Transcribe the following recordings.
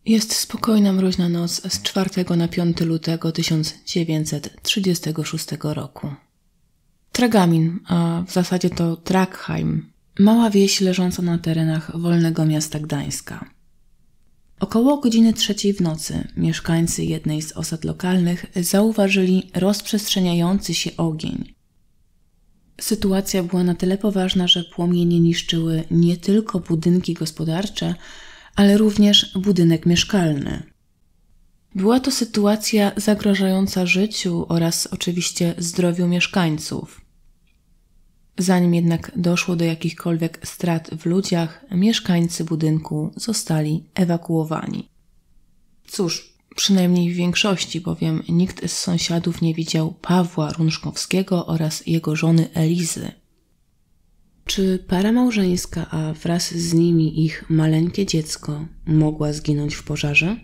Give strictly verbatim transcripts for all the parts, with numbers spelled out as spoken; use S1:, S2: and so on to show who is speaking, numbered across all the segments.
S1: Jest spokojna, mroźna noc z czwartego na piąty lutego tysiąc dziewięćset trzydziestego szóstego roku. Tragamin, a w zasadzie to Tragheim, mała wieś leżąca na terenach wolnego miasta Gdańska. Około godziny trzeciej w nocy mieszkańcy jednej z osad lokalnych zauważyli rozprzestrzeniający się ogień. Sytuacja była na tyle poważna, że płomienie niszczyły nie tylko budynki gospodarcze, ale również budynek mieszkalny. Była to sytuacja zagrażająca życiu oraz oczywiście zdrowiu mieszkańców. Zanim jednak doszło do jakichkolwiek strat w ludziach, mieszkańcy budynku zostali ewakuowani. Cóż, przynajmniej w większości, bowiem nikt z sąsiadów nie widział Pawła Runszkowskiego oraz jego żony Elizy. Czy para małżeńska, a wraz z nimi ich maleńkie dziecko mogła zginąć w pożarze?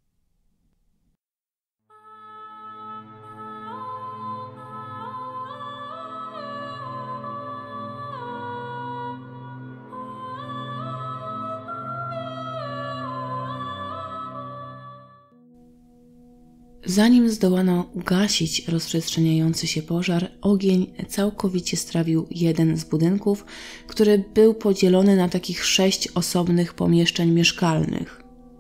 S1: Zanim zdołano ugasić rozprzestrzeniający się pożar, ogień całkowicie strawił jeden z budynków, który był podzielony na takich sześć osobnych pomieszczeń mieszkalnych.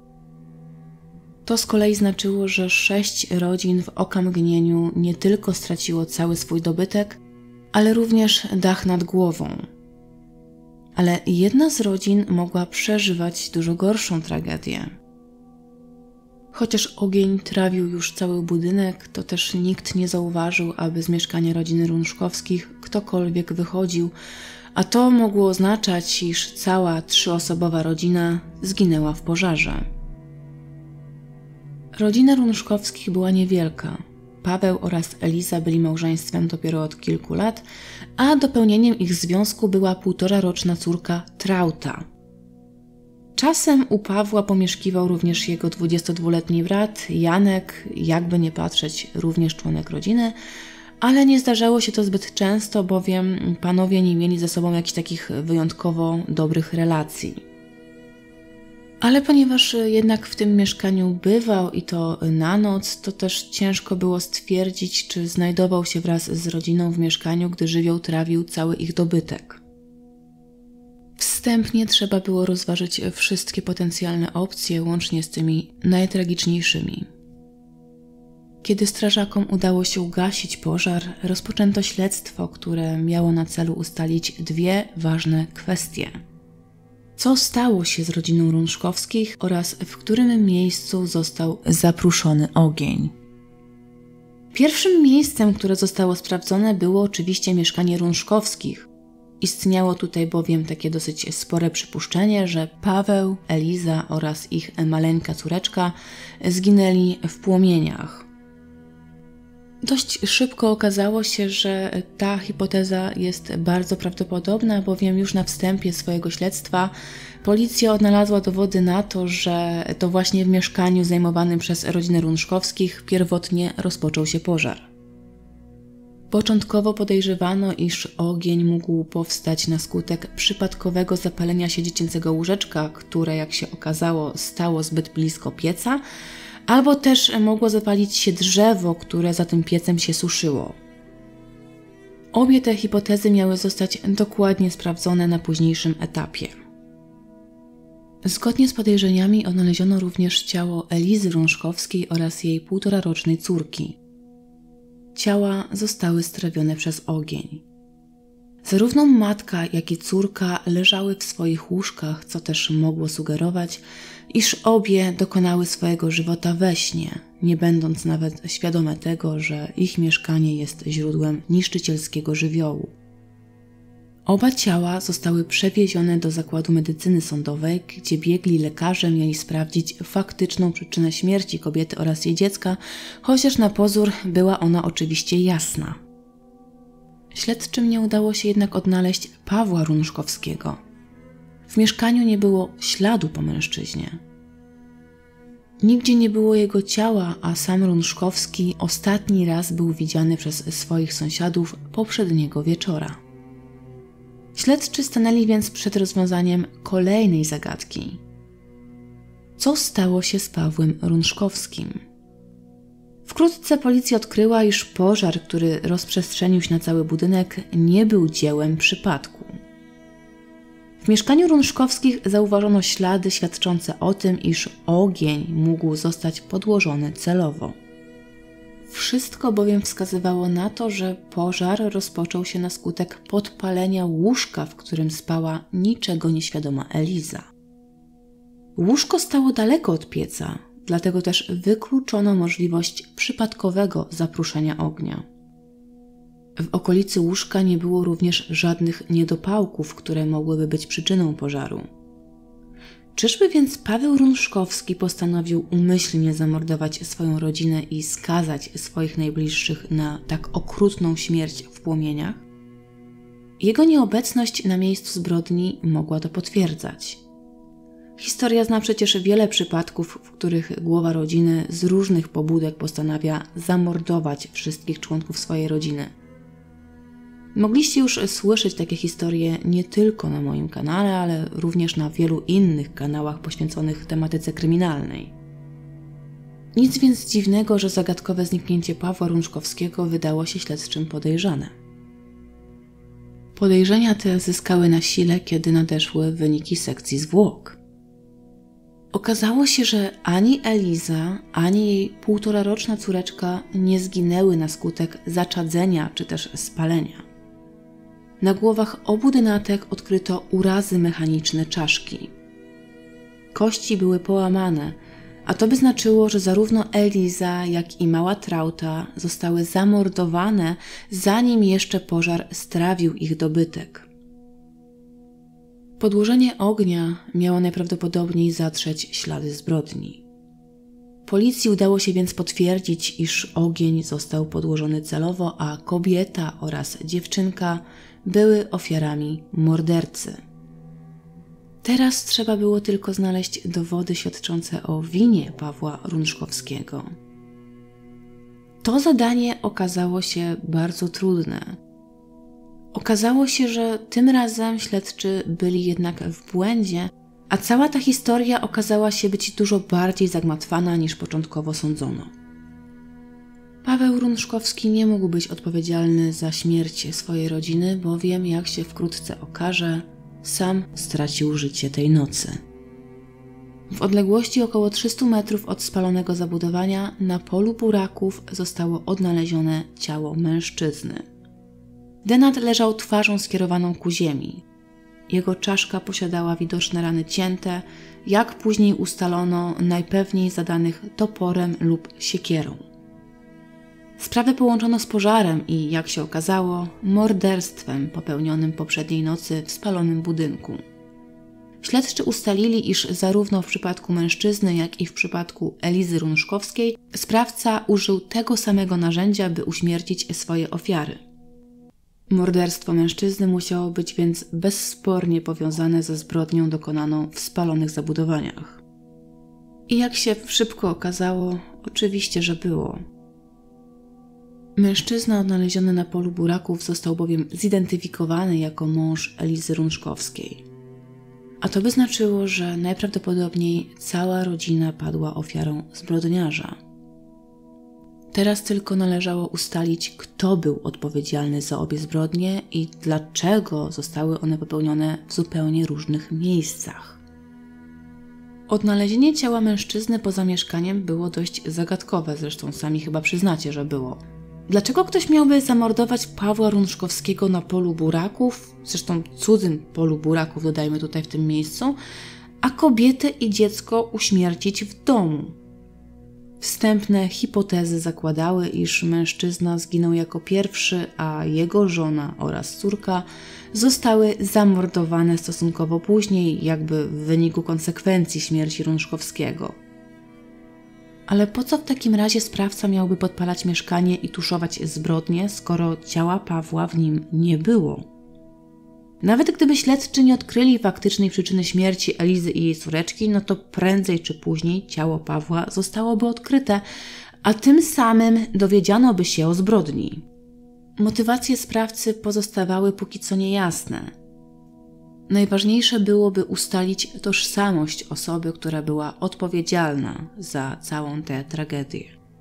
S1: To z kolei znaczyło, że sześć rodzin w okamgnieniu nie tylko straciło cały swój dobytek, ale również dach nad głową. Ale jedna z rodzin mogła przeżywać dużo gorszą tragedię. Chociaż ogień trawił już cały budynek, to też nikt nie zauważył, aby z mieszkania rodziny Runszkowskich ktokolwiek wychodził, a to mogło oznaczać, iż cała trzyosobowa rodzina zginęła w pożarze. Rodzina Runszkowskich była niewielka. Paweł oraz Eliza byli małżeństwem dopiero od kilku lat, a dopełnieniem ich związku była półtoraroczna córka Trauta. Czasem u Pawła pomieszkiwał również jego dwudziestodwuletni brat Janek, jakby nie patrzeć również członek rodziny, ale nie zdarzało się to zbyt często, bowiem panowie nie mieli ze sobą jakichś takich wyjątkowo dobrych relacji. Ale ponieważ jednak w tym mieszkaniu bywał i to na noc, to też ciężko było stwierdzić, czy znajdował się wraz z rodziną w mieszkaniu, gdy żywioł trawił cały ich dobytek. Wstępnie trzeba było rozważyć wszystkie potencjalne opcje, łącznie z tymi najtragiczniejszymi. Kiedy strażakom udało się ugasić pożar, rozpoczęto śledztwo, które miało na celu ustalić dwie ważne kwestie. Co stało się z rodziną Runszkowskich oraz w którym miejscu został zaprószony ogień. Pierwszym miejscem, które zostało sprawdzone, było oczywiście mieszkanie Runszkowskich. Istniało tutaj bowiem takie dosyć spore przypuszczenie, że Paweł, Eliza oraz ich maleńka córeczka zginęli w płomieniach. Dość szybko okazało się, że ta hipoteza jest bardzo prawdopodobna, bowiem już na wstępie swojego śledztwa policja odnalazła dowody na to, że to właśnie w mieszkaniu zajmowanym przez rodzinę Runszkowskich pierwotnie rozpoczął się pożar. Początkowo podejrzewano, iż ogień mógł powstać na skutek przypadkowego zapalenia się dziecięcego łóżeczka, które, jak się okazało, stało zbyt blisko pieca, albo też mogło zapalić się drzewo, które za tym piecem się suszyło. Obie te hipotezy miały zostać dokładnie sprawdzone na późniejszym etapie. Zgodnie z podejrzeniami odnaleziono również ciało Elizy Runszkowskiej oraz jej półtorarocznej córki. Ciała zostały strawione przez ogień. Zarówno matka, jak i córka leżały w swoich łóżkach, co też mogło sugerować, iż obie dokonały swojego żywota we śnie, nie będąc nawet świadome tego, że ich mieszkanie jest źródłem niszczycielskiego żywiołu. Oba ciała zostały przewiezione do zakładu medycyny sądowej, gdzie biegli lekarze mieli sprawdzić faktyczną przyczynę śmierci kobiety oraz jej dziecka, chociaż na pozór była ona oczywiście jasna. Śledczym nie udało się jednak odnaleźć Pawła Runszkowskiego. W mieszkaniu nie było śladu po mężczyźnie. Nigdzie nie było jego ciała, a sam Runszkowski ostatni raz był widziany przez swoich sąsiadów poprzedniego wieczora. Śledczy stanęli więc przed rozwiązaniem kolejnej zagadki. co stało się z Pawłem Runszkowskim. Wkrótce policja odkryła, iż pożar, który rozprzestrzenił się na cały budynek, nie był dziełem przypadku. W mieszkaniu Runszkowskich zauważono ślady świadczące o tym, iż ogień mógł zostać podłożony celowo. Wszystko bowiem wskazywało na to, że pożar rozpoczął się na skutek podpalenia łóżka, w którym spała niczego nieświadoma Eliza. Łóżko stało daleko od pieca, dlatego też wykluczono możliwość przypadkowego zapruszenia ognia. W okolicy łóżka nie było również żadnych niedopałków, które mogłyby być przyczyną pożaru. Czyżby więc Paweł Runszkowski postanowił umyślnie zamordować swoją rodzinę i skazać swoich najbliższych na tak okrutną śmierć w płomieniach? Jego nieobecność na miejscu zbrodni mogła to potwierdzać. Historia zna przecież wiele przypadków, w których głowa rodziny z różnych pobudek postanawia zamordować wszystkich członków swojej rodziny. Mogliście już słyszeć takie historie nie tylko na moim kanale, ale również na wielu innych kanałach poświęconych tematyce kryminalnej. Nic więc dziwnego, że zagadkowe zniknięcie Pawła Runszkowskiego wydało się śledczym podejrzane. Podejrzenia te zyskały na sile, kiedy nadeszły wyniki sekcji zwłok. Okazało się, że ani Eliza, ani jej półtoraroczna córeczka nie zginęły na skutek zaczadzenia czy też spalenia. Na głowach obu dynatek odkryto urazy mechaniczne czaszki. Kości były połamane, a to by znaczyło, że zarówno Eliza, jak i mała Trauta zostały zamordowane, zanim jeszcze pożar strawił ich dobytek. Podłożenie ognia miało najprawdopodobniej zatrzeć ślady zbrodni. Policji udało się więc potwierdzić, iż ogień został podłożony celowo, a kobieta oraz dziewczynka były ofiarami mordercy. Teraz trzeba było tylko znaleźć dowody świadczące o winie Pawła Runszkowskiego. To zadanie okazało się bardzo trudne. Okazało się, że tym razem śledczy byli jednak w błędzie, a cała ta historia okazała się być dużo bardziej zagmatwana niż początkowo sądzono. Paweł Runszkowski nie mógł być odpowiedzialny za śmierć swojej rodziny, bowiem, jak się wkrótce okaże, sam stracił życie tej nocy. W odległości około trzystu metrów od spalonego zabudowania na polu buraków zostało odnalezione ciało mężczyzny. Denat leżał twarzą skierowaną ku ziemi. Jego czaszka posiadała widoczne rany cięte, jak później ustalono, najpewniej zadanych toporem lub siekierą. Sprawę połączono z pożarem i, jak się okazało, morderstwem popełnionym poprzedniej nocy w spalonym budynku. Śledczy ustalili, iż zarówno w przypadku mężczyzny, jak i w przypadku Elizy Runszkowskiej sprawca użył tego samego narzędzia, by uśmiercić swoje ofiary. Morderstwo mężczyzny musiało być więc bezspornie powiązane ze zbrodnią dokonaną w spalonych zabudowaniach. I jak się szybko okazało, oczywiście, że było. Mężczyzna odnaleziony na polu buraków został bowiem zidentyfikowany jako mąż Elizy Runszkowskiej. A to by znaczyło, że najprawdopodobniej cała rodzina padła ofiarą zbrodniarza. Teraz tylko należało ustalić, kto był odpowiedzialny za obie zbrodnie i dlaczego zostały one popełnione w zupełnie różnych miejscach. Odnalezienie ciała mężczyzny poza mieszkaniem było dość zagadkowe, zresztą sami chyba przyznacie, że było. Dlaczego ktoś miałby zamordować Pawła Runszkowskiego na polu buraków, zresztą cudzym polu buraków, dodajmy tutaj w tym miejscu, a kobietę i dziecko uśmiercić w domu? Wstępne hipotezy zakładały, iż mężczyzna zginął jako pierwszy, a jego żona oraz córka zostały zamordowane stosunkowo później, jakby w wyniku konsekwencji śmierci Runszkowskiego. Ale po co w takim razie sprawca miałby podpalać mieszkanie i tuszować zbrodnie, skoro ciała Pawła w nim nie było? Nawet gdyby śledczy nie odkryli faktycznej przyczyny śmierci Elizy i jej córeczki, no to prędzej czy później ciało Pawła zostałoby odkryte, a tym samym dowiedziano by się o zbrodni. Motywacje sprawcy pozostawały póki co niejasne. Najważniejsze byłoby ustalić tożsamość osoby, która była odpowiedzialna za całą tę tragedię.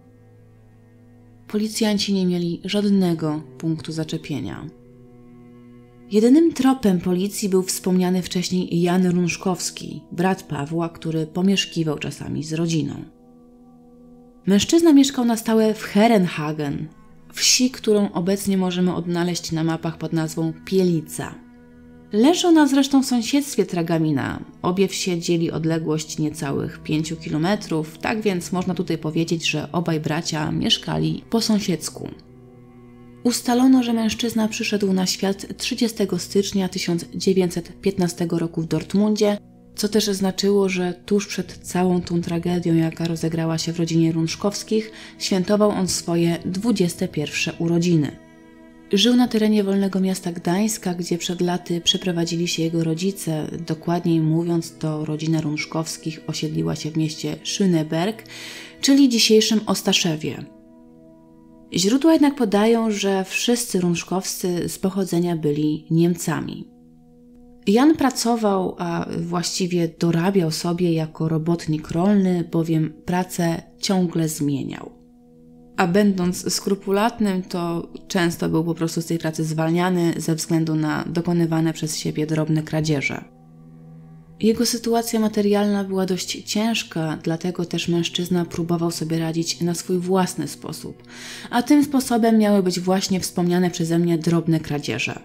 S1: Policjanci nie mieli żadnego punktu zaczepienia. Jedynym tropem policji był wspomniany wcześniej Jan Runszkowski, brat Pawła, który pomieszkiwał czasami z rodziną. Mężczyzna mieszkał na stałe w Herrenhagen, wsi, którą obecnie możemy odnaleźć na mapach pod nazwą Pielica. Leży ona zresztą w sąsiedztwie Tragamina. Obie wsie dzieli odległość niecałych pięciu kilometrów, tak więc można tutaj powiedzieć, że obaj bracia mieszkali po sąsiedzku. Ustalono, że mężczyzna przyszedł na świat trzydziestego stycznia tysiąc dziewięćset piętnastego roku w Dortmundzie, co też znaczyło, że tuż przed całą tą tragedią, jaka rozegrała się w rodzinie Runszkowskich, świętował on swoje dwudzieste pierwsze urodziny. Żył na terenie wolnego miasta Gdańska, gdzie przed laty przeprowadzili się jego rodzice. Dokładniej mówiąc, to rodzina Runszkowskich osiedliła się w mieście Schöneberg, czyli dzisiejszym Ostaszewie. Źródła jednak podają, że wszyscy Runszkowscy z pochodzenia byli Niemcami. Jan pracował, a właściwie dorabiał sobie jako robotnik rolny, bowiem pracę ciągle zmieniał. A będąc skrupulatnym, to często był po prostu z tej pracy zwalniany ze względu na dokonywane przez siebie drobne kradzieże. Jego sytuacja materialna była dość ciężka, dlatego też mężczyzna próbował sobie radzić na swój własny sposób, a tym sposobem miały być właśnie wspomniane przeze mnie drobne kradzieże.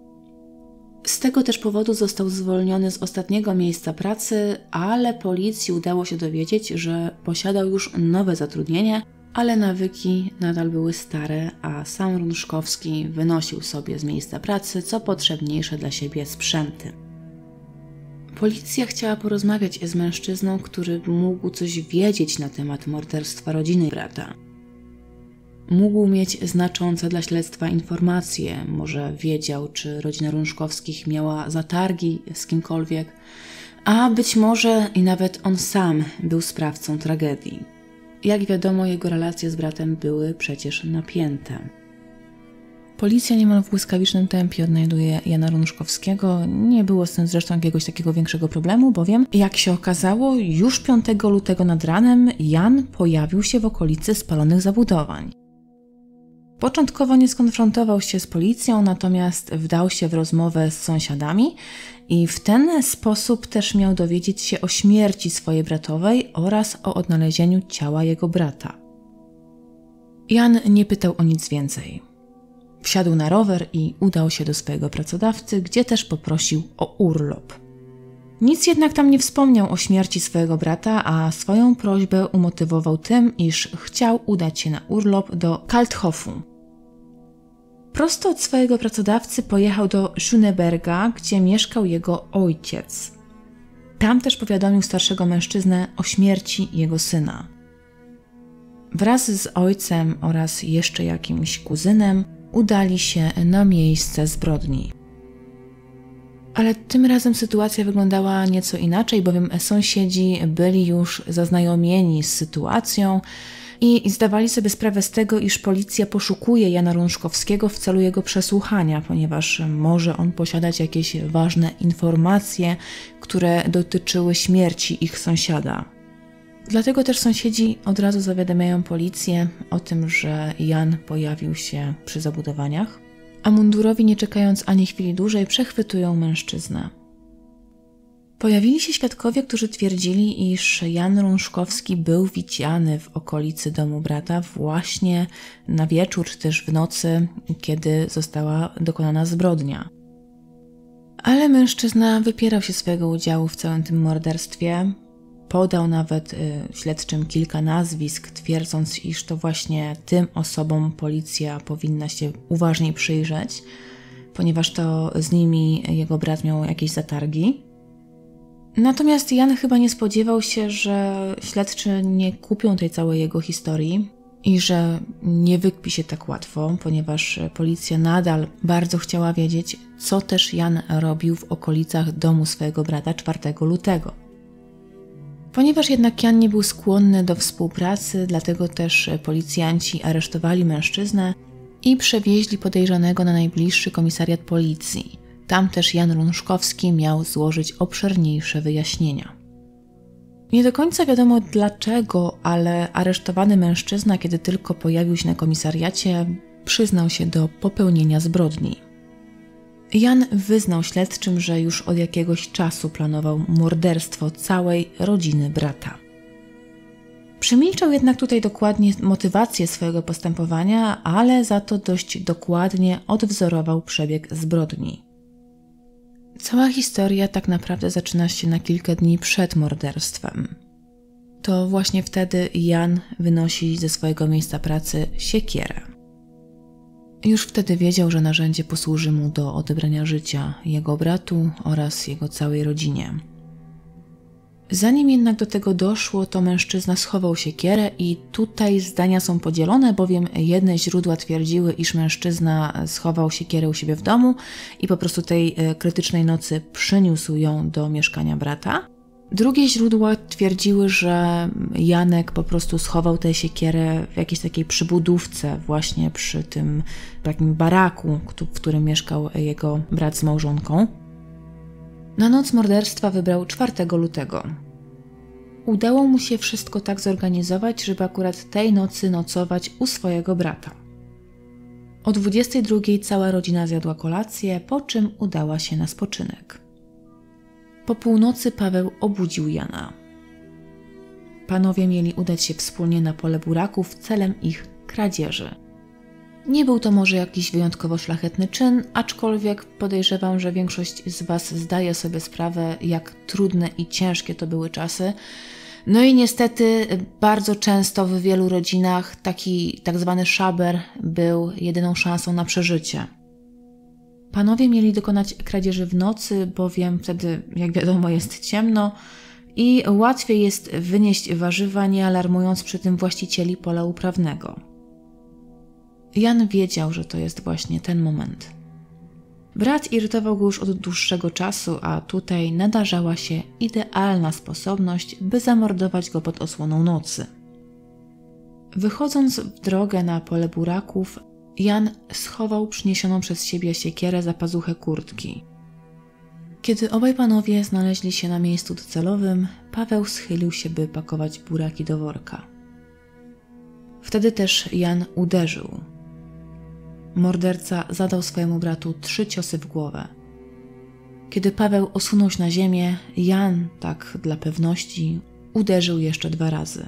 S1: Z tego też powodu został zwolniony z ostatniego miejsca pracy, ale policji udało się dowiedzieć, że posiadał już nowe zatrudnienie, ale nawyki nadal były stare, a sam Runszkowski wynosił sobie z miejsca pracy co potrzebniejsze dla siebie sprzęty. Policja chciała porozmawiać z mężczyzną, który mógł coś wiedzieć na temat morderstwa rodziny brata. Mógł mieć znaczące dla śledztwa informacje, może wiedział, czy rodzina Runszkowskich miała zatargi z kimkolwiek, a być może i nawet on sam był sprawcą tragedii. Jak wiadomo, jego relacje z bratem były przecież napięte. Policja niemal w błyskawicznym tempie odnajduje Jana Runszkowskiego. Nie było z tym zresztą jakiegoś takiego większego problemu, bowiem, jak się okazało, już piątego lutego nad ranem Jan pojawił się w okolicy spalonych zabudowań. Początkowo nie skonfrontował się z policją, natomiast wdał się w rozmowę z sąsiadami i w ten sposób też miał dowiedzieć się o śmierci swojej bratowej oraz o odnalezieniu ciała jego brata. Jan nie pytał o nic więcej. Wsiadł na rower i udał się do swojego pracodawcy, gdzie też poprosił o urlop. Nic jednak tam nie wspomniał o śmierci swojego brata, a swoją prośbę umotywował tym, iż chciał udać się na urlop do Kalthofu. Prosto od swojego pracodawcy pojechał do Schöneberga, gdzie mieszkał jego ojciec. Tam też powiadomił starszego mężczyznę o śmierci jego syna. Wraz z ojcem oraz jeszcze jakimś kuzynem udali się na miejsce zbrodni. Ale tym razem sytuacja wyglądała nieco inaczej, bowiem sąsiedzi byli już zaznajomieni z sytuacją i zdawali sobie sprawę z tego, iż policja poszukuje Jana Runszkowskiego w celu jego przesłuchania, ponieważ może on posiadać jakieś ważne informacje, które dotyczyły śmierci ich sąsiada. Dlatego też sąsiedzi od razu zawiadamiają policję o tym, że Jan pojawił się przy zabudowaniach, a mundurowi, nie czekając ani chwili dłużej, przechwytują mężczyznę. Pojawili się świadkowie, którzy twierdzili, iż Jan Runszkowski był widziany w okolicy domu brata właśnie na wieczór czy też w nocy, kiedy została dokonana zbrodnia. Ale mężczyzna wypierał się swojego udziału w całym tym morderstwie. Podał nawet y, śledczym kilka nazwisk, twierdząc, iż to właśnie tym osobom policja powinna się uważniej przyjrzeć, ponieważ to z nimi jego brat miał jakieś zatargi. Natomiast Jan chyba nie spodziewał się, że śledczy nie kupią tej całej jego historii i że nie wykpi się tak łatwo, ponieważ policja nadal bardzo chciała wiedzieć, co też Jan robił w okolicach domu swojego brata czwartego lutego. Ponieważ jednak Jan nie był skłonny do współpracy, dlatego też policjanci aresztowali mężczyznę i przewieźli podejrzanego na najbliższy komisariat policji. Tam też Jan Runszkowski miał złożyć obszerniejsze wyjaśnienia. Nie do końca wiadomo dlaczego, ale aresztowany mężczyzna, kiedy tylko pojawił się na komisariacie, przyznał się do popełnienia zbrodni. Jan wyznał śledczym, że już od jakiegoś czasu planował morderstwo całej rodziny brata. Przemilczał jednak tutaj dokładnie motywację swojego postępowania, ale za to dość dokładnie odwzorował przebieg zbrodni. Cała historia tak naprawdę zaczyna się na kilka dni przed morderstwem. To właśnie wtedy Jan wynosi ze swojego miejsca pracy siekierę. Już wtedy wiedział, że narzędzie posłuży mu do odebrania życia jego bratu oraz jego całej rodzinie. Zanim jednak do tego doszło, to mężczyzna schował siekierę i tutaj zdania są podzielone, bowiem jedne źródła twierdziły, iż mężczyzna schował siekierę u siebie w domu i po prostu tej krytycznej nocy przyniósł ją do mieszkania brata. Drugie źródła twierdziły, że Janek po prostu schował tę siekierę w jakiejś takiej przybudówce właśnie przy tym takim baraku, w którym mieszkał jego brat z małżonką. Na noc morderstwa wybrał czwartego lutego. Udało mu się wszystko tak zorganizować, żeby akurat tej nocy nocować u swojego brata. O dwudziestej drugiej cała rodzina zjadła kolację, po czym udała się na spoczynek. Po północy Paweł obudził Jana. Panowie mieli udać się wspólnie na pole buraków celem ich kradzieży. Nie był to może jakiś wyjątkowo szlachetny czyn, aczkolwiek podejrzewam, że większość z Was zdaje sobie sprawę, jak trudne i ciężkie to były czasy. No i niestety bardzo często w wielu rodzinach taki tak zwany szaber był jedyną szansą na przeżycie. Panowie mieli dokonać kradzieży w nocy, bowiem wtedy, jak wiadomo, jest ciemno i łatwiej jest wynieść warzywa, nie alarmując przy tym właścicieli pola uprawnego. Jan wiedział, że to jest właśnie ten moment. Brat irytował go już od dłuższego czasu, a tutaj nadarzała się idealna sposobność, by zamordować go pod osłoną nocy. Wychodząc w drogę na pole buraków, Jan schował przyniesioną przez siebie siekierę za pazuchę kurtki. Kiedy obaj panowie znaleźli się na miejscu docelowym, Paweł schylił się, by pakować buraki do worka. Wtedy też Jan uderzył. Morderca zadał swojemu bratu trzy ciosy w głowę. Kiedy Paweł osunął się na ziemię, Jan, tak dla pewności, uderzył jeszcze dwa razy.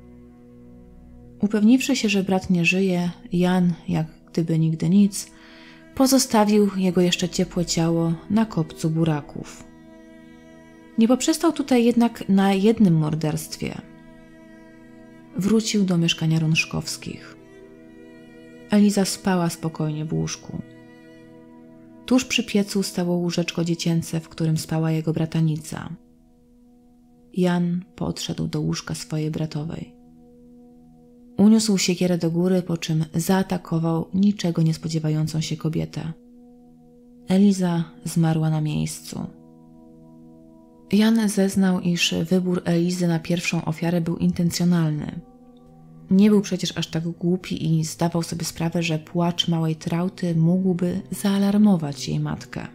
S1: Upewniwszy się, że brat nie żyje, Jan, jak gdyby nigdy nic, pozostawił jego jeszcze ciepłe ciało na kopcu buraków. Nie poprzestał tutaj jednak na jednym morderstwie. Wrócił do mieszkania Runszkowskich. Eliza spała spokojnie w łóżku. Tuż przy piecu stało łóżeczko dziecięce, w którym spała jego bratanica. Jan podszedł do łóżka swojej bratowej. Uniósł siekierę do góry, po czym zaatakował niczego nie spodziewającą się kobietę. Eliza zmarła na miejscu. Jan zeznał, iż wybór Elizy na pierwszą ofiarę był intencjonalny. Nie był przecież aż tak głupi i zdawał sobie sprawę, że płacz małej Trauty mógłby zaalarmować jej matkę.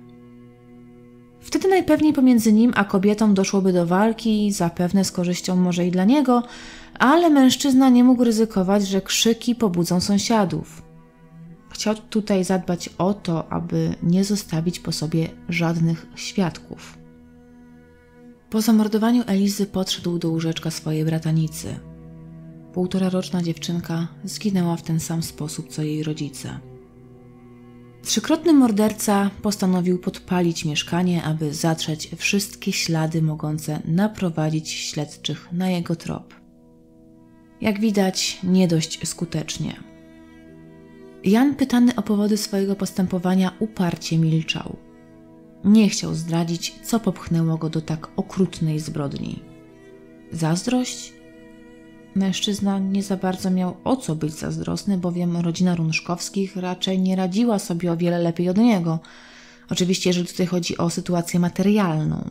S1: Wtedy najpewniej pomiędzy nim a kobietą doszłoby do walki, zapewne z korzyścią może i dla niego, ale mężczyzna nie mógł ryzykować, że krzyki pobudzą sąsiadów. Chciał tutaj zadbać o to, aby nie zostawić po sobie żadnych świadków. Po zamordowaniu Elizy podszedł do łóżeczka swojej bratanicy. Półtoraroczna dziewczynka zginęła w ten sam sposób co jej rodzice. Trzykrotny morderca postanowił podpalić mieszkanie, aby zatrzeć wszystkie ślady mogące naprowadzić śledczych na jego trop. Jak widać, nie dość skutecznie. Jan, pytany o powody swojego postępowania, uparcie milczał. Nie chciał zdradzić, co popchnęło go do tak okrutnej zbrodni. Zazdrość? Mężczyzna nie za bardzo miał o co być zazdrosny, bowiem rodzina Runszkowskich raczej nie radziła sobie o wiele lepiej od niego. Oczywiście, jeżeli tutaj chodzi o sytuację materialną.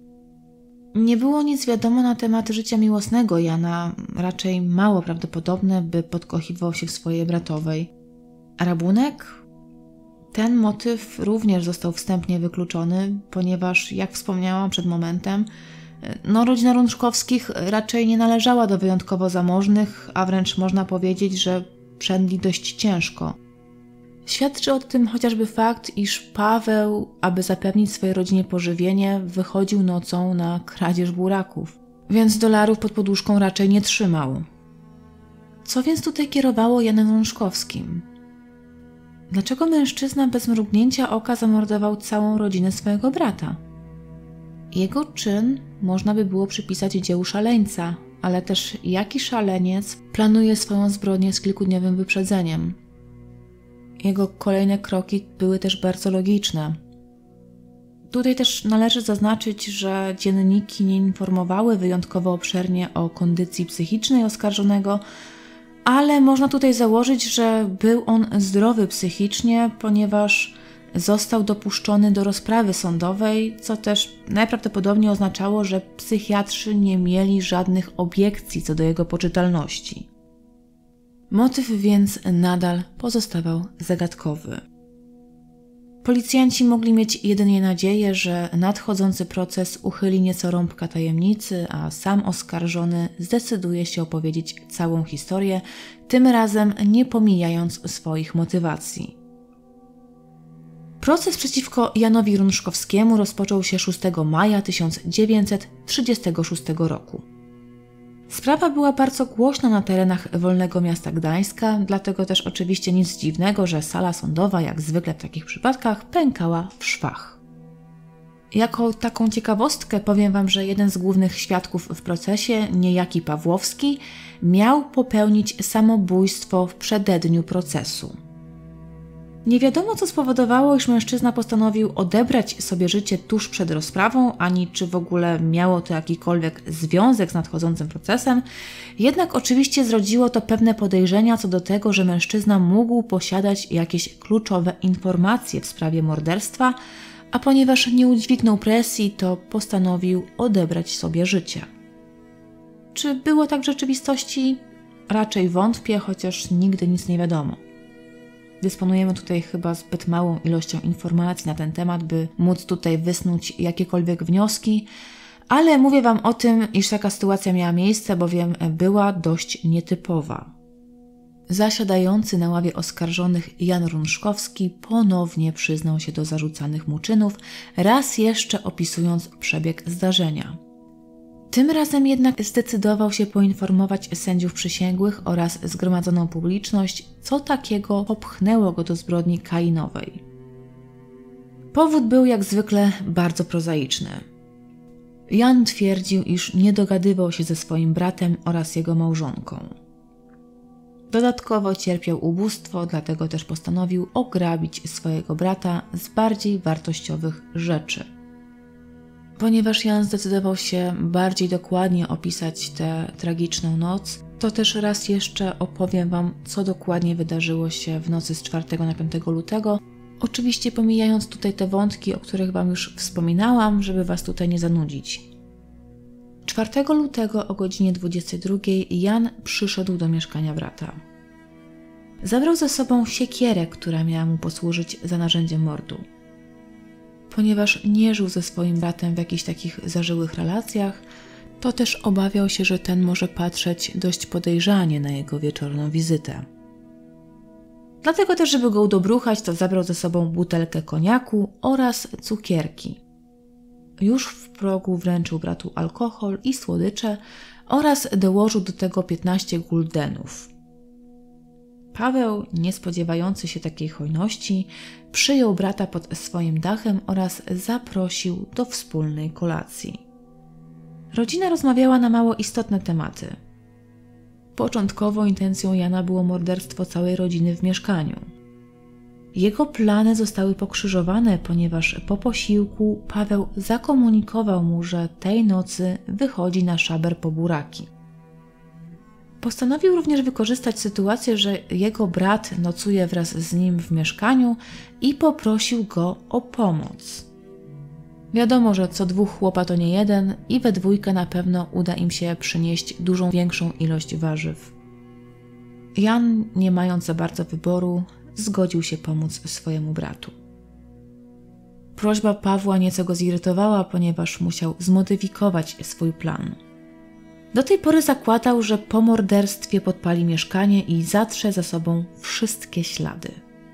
S1: Nie było nic wiadomo na temat życia miłosnego Jana, raczej mało prawdopodobne, by podkochiwał się w swojej bratowej. A rabunek? ten motyw również został wstępnie wykluczony, ponieważ, jak wspomniałam przed momentem, no, rodzina Rączkowskich raczej nie należała do wyjątkowo zamożnych, a wręcz można powiedzieć, że przędli dość ciężko. Świadczy o tym chociażby fakt, iż Paweł, aby zapewnić swojej rodzinie pożywienie, wychodził nocą na kradzież buraków, więc dolarów pod poduszką raczej nie trzymał. Co więc tutaj kierowało Janem Rączkowskim? Dlaczego mężczyzna bez mrugnięcia oka zamordował całą rodzinę swojego brata? Jego czyn można by było przypisać dziełu szaleńca, ale też jaki szaleniec planuje swoją zbrodnię z kilkudniowym wyprzedzeniem? Jego kolejne kroki były też bardzo logiczne. Tutaj też należy zaznaczyć, że dzienniki nie informowały wyjątkowo obszernie o kondycji psychicznej oskarżonego, ale można tutaj założyć, że był on zdrowy psychicznie, ponieważ został dopuszczony do rozprawy sądowej, co też najprawdopodobniej oznaczało, że psychiatrzy nie mieli żadnych obiekcji co do jego poczytalności. Motyw więc nadal pozostawał zagadkowy. Policjanci mogli mieć jedynie nadzieję, że nadchodzący proces uchyli nieco rąbka tajemnicy, a sam oskarżony zdecyduje się opowiedzieć całą historię, tym razem nie pomijając swoich motywacji. Proces przeciwko Janowi Rączkowskiemu rozpoczął się szóstego maja tysiąc dziewięćset trzydziestego szóstego roku. Sprawa była bardzo głośna na terenach Wolnego Miasta Gdańska, dlatego też oczywiście nic dziwnego, że sala sądowa, jak zwykle w takich przypadkach, pękała w szwach. Jako taką ciekawostkę powiem Wam, że jeden z głównych świadków w procesie, niejaki Pawłowski, miał popełnić samobójstwo w przededniu procesu. Nie wiadomo, co spowodowało, iż mężczyzna postanowił odebrać sobie życie tuż przed rozprawą, ani czy w ogóle miało to jakikolwiek związek z nadchodzącym procesem, jednak oczywiście zrodziło to pewne podejrzenia co do tego, że mężczyzna mógł posiadać jakieś kluczowe informacje w sprawie morderstwa, a ponieważ nie udźwignął presji, to postanowił odebrać sobie życie. Czy było tak w rzeczywistości? Raczej wątpię, chociaż nigdy nic nie wiadomo. Dysponujemy tutaj chyba zbyt małą ilością informacji na ten temat, by móc tutaj wysnuć jakiekolwiek wnioski, ale mówię Wam o tym, iż taka sytuacja miała miejsce, bowiem była dość nietypowa. Zasiadający na ławie oskarżonych Jan Rączkowski ponownie przyznał się do zarzucanych mu czynów, raz jeszcze opisując przebieg zdarzenia. Tym razem jednak zdecydował się poinformować sędziów przysięgłych oraz zgromadzoną publiczność, co takiego popchnęło go do zbrodni kainowej. Powód był jak zwykle bardzo prozaiczny. Jan twierdził, iż nie dogadywał się ze swoim bratem oraz jego małżonką. Dodatkowo cierpiał ubóstwo, dlatego też postanowił ograbić swojego brata z bardziej wartościowych rzeczy. Ponieważ Jan zdecydował się bardziej dokładnie opisać tę tragiczną noc, to też raz jeszcze opowiem Wam, co dokładnie wydarzyło się w nocy z czwartego na piątego lutego, oczywiście pomijając tutaj te wątki, o których Wam już wspominałam, żeby Was tutaj nie zanudzić. czwartego lutego o godzinie dwudziestej drugiej Jan przyszedł do mieszkania brata. Zabrał ze sobą siekierę, która miała mu posłużyć za narzędzie mordu. Ponieważ nie żył ze swoim bratem w jakichś takich zażyłych relacjach, to też obawiał się, że ten może patrzeć dość podejrzanie na jego wieczorną wizytę. Dlatego też, żeby go udobruchać, to zabrał ze sobą butelkę koniaku oraz cukierki. Już w progu wręczył bratu alkohol i słodycze oraz dołożył do tego piętnaście guldenów. Paweł, nie spodziewający się takiej hojności, przyjął brata pod swoim dachem oraz zaprosił do wspólnej kolacji. Rodzina rozmawiała na mało istotne tematy. Początkowo intencją Jana było morderstwo całej rodziny w mieszkaniu. Jego plany zostały pokrzyżowane, ponieważ po posiłku Paweł zakomunikował mu, że tej nocy wychodzi na szaber po buraki. Postanowił również wykorzystać sytuację, że jego brat nocuje wraz z nim w mieszkaniu i poprosił go o pomoc. Wiadomo, że co dwóch chłopa to nie jeden i we dwójkę na pewno uda im się przynieść dużą większą ilość warzyw. Jan, nie mając za bardzo wyboru, zgodził się pomóc swojemu bratu. Prośba Pawła nieco go zirytowała, ponieważ musiał zmodyfikować swój plan. Do tej pory zakładał, że po morderstwie podpali mieszkanie i zatrze za sobą wszystkie ślady.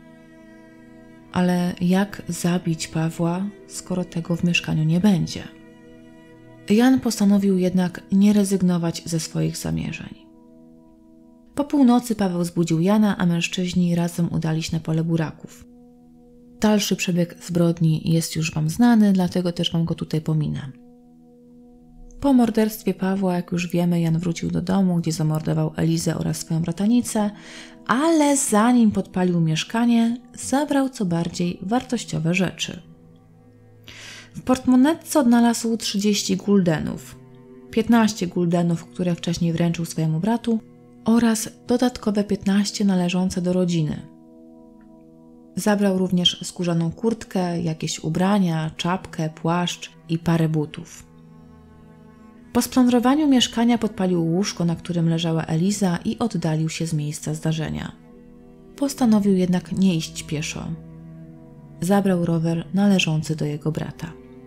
S1: Ale jak zabić Pawła, skoro tego w mieszkaniu nie będzie? Jan postanowił jednak nie rezygnować ze swoich zamierzeń. Po północy Paweł zbudził Jana, a mężczyźni razem udali się na pole buraków. Dalszy przebieg zbrodni jest już Wam znany, dlatego też Wam go tutaj pominę. Po morderstwie Pawła, jak już wiemy, Jan wrócił do domu, gdzie zamordował Elizę oraz swoją bratanicę, ale zanim podpalił mieszkanie, zabrał co bardziej wartościowe rzeczy. W portmonetce odnalazł trzydzieści guldenów, piętnaście guldenów, które wcześniej wręczył swojemu bratu, oraz dodatkowe piętnaście należące do rodziny. Zabrał również skórzaną kurtkę, jakieś ubrania, czapkę, płaszcz i parę butów. Po splądrowaniu mieszkania podpalił łóżko, na którym leżała Eliza i oddalił się z miejsca zdarzenia. Postanowił jednak nie iść pieszo. Zabrał rower należący do jego brata.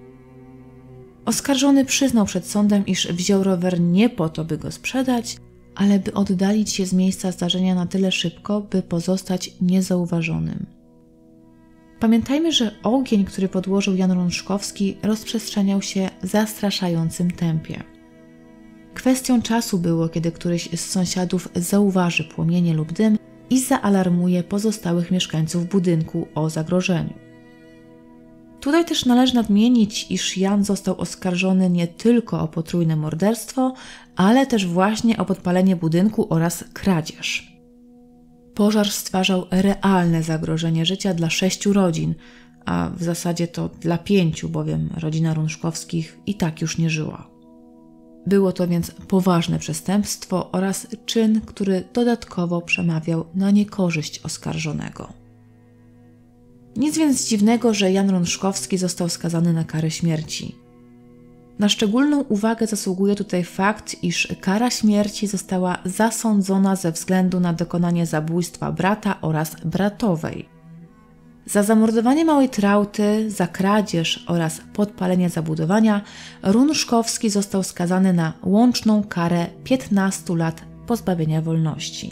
S1: Oskarżony przyznał przed sądem, iż wziął rower nie po to, by go sprzedać, ale by oddalić się z miejsca zdarzenia na tyle szybko, by pozostać niezauważonym. Pamiętajmy, że ogień, który podłożył Jan Rączkowski, rozprzestrzeniał się w zastraszającym tempie. Kwestią czasu było, kiedy któryś z sąsiadów zauważy płomienie lub dym i zaalarmuje pozostałych mieszkańców budynku o zagrożeniu. Tutaj też należy nadmienić, iż Jan został oskarżony nie tylko o potrójne morderstwo, ale też właśnie o podpalenie budynku oraz kradzież. Pożar stwarzał realne zagrożenie życia dla sześciu rodzin, a w zasadzie to dla pięciu, bowiem rodzina Rączkowskich i tak już nie żyła. Było to więc poważne przestępstwo oraz czyn, który dodatkowo przemawiał na niekorzyść oskarżonego. Nic więc dziwnego, że Jan Rączkowski został skazany na karę śmierci. Na szczególną uwagę zasługuje tutaj fakt, iż kara śmierci została zasądzona ze względu na dokonanie zabójstwa brata oraz bratowej. Za zamordowanie małej Trauty, za kradzież oraz podpalenie zabudowania Rączkowski został skazany na łączną karę piętnastu lat pozbawienia wolności.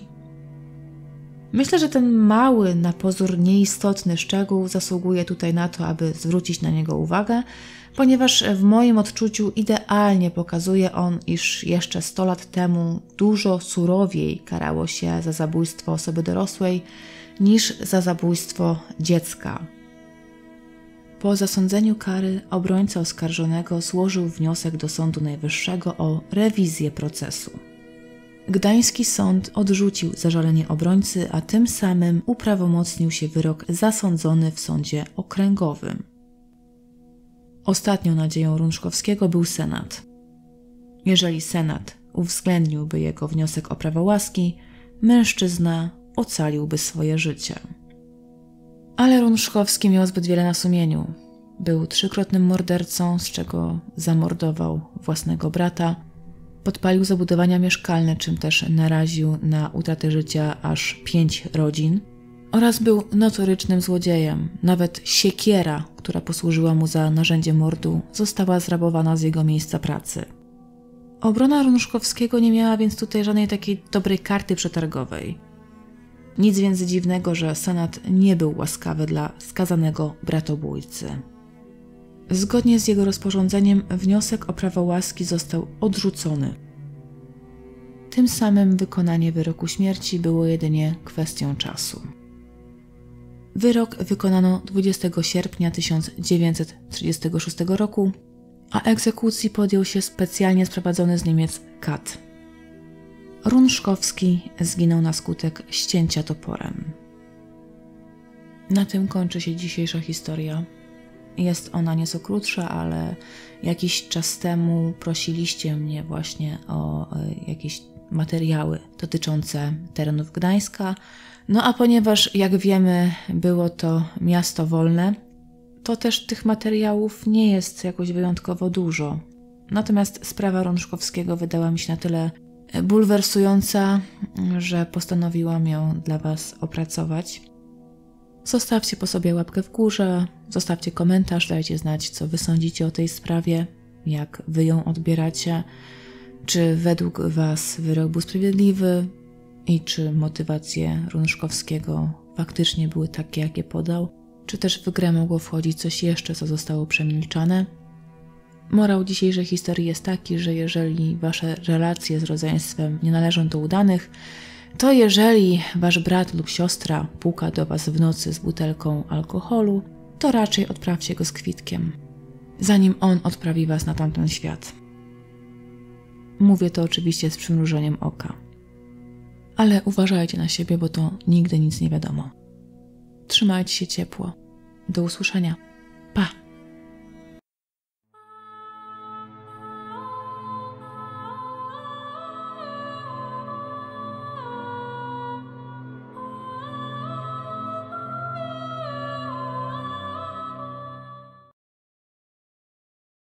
S1: Myślę, że ten mały, na pozór nieistotny szczegół zasługuje tutaj na to, aby zwrócić na niego uwagę, ponieważ w moim odczuciu idealnie pokazuje on, iż jeszcze sto lat temu dużo surowiej karało się za zabójstwo osoby dorosłej niż za zabójstwo dziecka. Po zasądzeniu kary obrońca oskarżonego złożył wniosek do Sądu Najwyższego o rewizję procesu. Gdański sąd odrzucił zażalenie obrońcy, a tym samym uprawomocnił się wyrok zasądzony w sądzie okręgowym. Ostatnią nadzieją Rączkowskiego był Senat. Jeżeli Senat uwzględniłby jego wniosek o prawo łaski, mężczyzna ocaliłby swoje życie. Ale Rączkowski miał zbyt wiele na sumieniu. Był trzykrotnym mordercą, z czego zamordował własnego brata, podpalił zabudowania mieszkalne, czym też naraził na utratę życia aż pięć rodzin, oraz był notorycznym złodziejem. Nawet siekiera, która posłużyła mu za narzędzie mordu, została zrabowana z jego miejsca pracy. Obrona Rączkowskiego nie miała więc tutaj żadnej takiej dobrej karty przetargowej. Nic więc dziwnego, że Senat nie był łaskawy dla skazanego bratobójcy. Zgodnie z jego rozporządzeniem wniosek o prawo łaski został odrzucony. Tym samym wykonanie wyroku śmierci było jedynie kwestią czasu. Wyrok wykonano dwudziestego sierpnia tysiąc dziewięćset trzydziestego szóstego roku, a egzekucji podjął się specjalnie sprowadzony z Niemiec kat. Rączkowski zginął na skutek ścięcia toporem. Na tym kończy się dzisiejsza historia. Jest ona nieco krótsza, ale jakiś czas temu prosiliście mnie właśnie o jakieś materiały dotyczące terenów Gdańska. No a ponieważ, jak wiemy, było to miasto wolne, to też tych materiałów nie jest jakoś wyjątkowo dużo. Natomiast sprawa Rączkowskiego wydała mi się na tyle bulwersująca, że postanowiłam ją dla Was opracować. Zostawcie po sobie łapkę w górze, zostawcie komentarz, dajcie znać, co wy sądzicie o tej sprawie, jak wy ją odbieracie, czy według was wyrok był sprawiedliwy i czy motywacje Ruszkowskiego faktycznie były takie, jakie podał, czy też w grę mogło wchodzić coś jeszcze, co zostało przemilczane. Morał dzisiejszej historii jest taki, że jeżeli wasze relacje z rodzeństwem nie należą do udanych, to jeżeli wasz brat lub siostra puka do was w nocy z butelką alkoholu, to raczej odprawcie go z kwitkiem, zanim on odprawi was na tamten świat. Mówię to oczywiście z przymrużeniem oka. Ale uważajcie na siebie, bo to nigdy nic nie wiadomo. Trzymajcie się ciepło. Do usłyszenia. Pa!